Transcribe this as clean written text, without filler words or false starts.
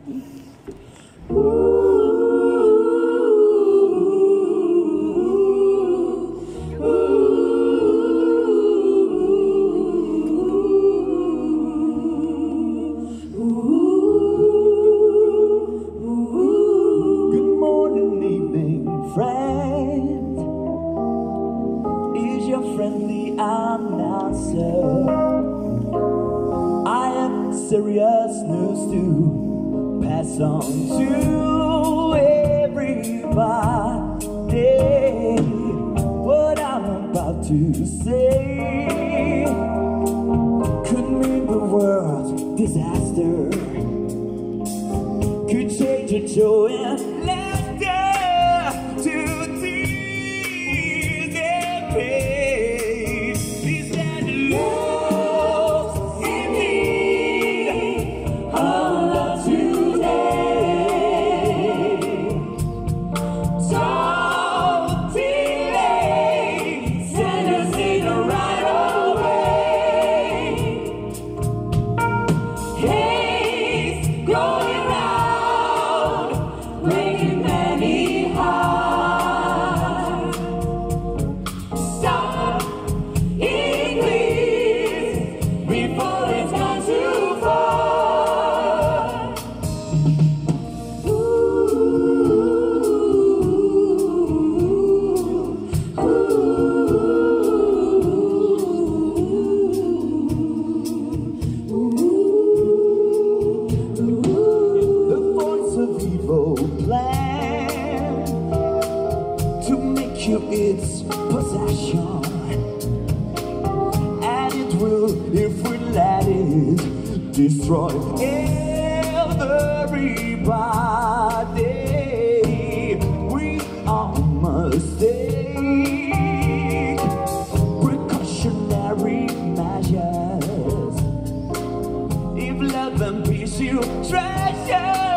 Friendly announcer, I have serious news to pass on to everybody. What I'm about to say could mean the world's disaster, could change your joy and laughter to tears and pain. Plan to make you its possession, and it will, if we let it, destroy everybody. We are a mistake, precautionary measures. If love and peace you treasure,